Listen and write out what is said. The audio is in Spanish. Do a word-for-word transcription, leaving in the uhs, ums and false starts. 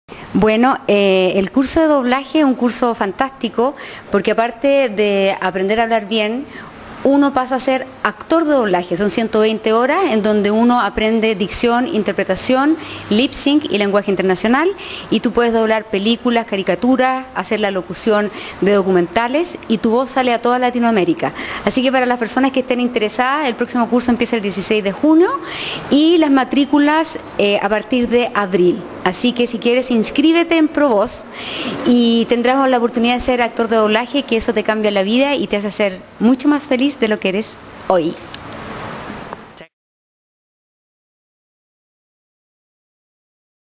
Bueno, eh, el curso de doblaje es un curso fantástico porque aparte de aprender a hablar bien, uno pasa a ser actor de doblaje. Son ciento veinte horas en donde uno aprende dicción, interpretación, lip sync y lenguaje internacional, y tú puedes doblar películas, caricaturas, hacer la locución de documentales y tu voz sale a toda Latinoamérica. Así que para las personas que estén interesadas, el próximo curso empieza el dieciséis de junio y las matrículas eh, a partir de abril. Así que si quieres, inscríbete en ProVoz y tendrás la oportunidad de ser actor de doblaje, que eso te cambia la vida y te hace ser mucho más feliz de lo que eres hoy.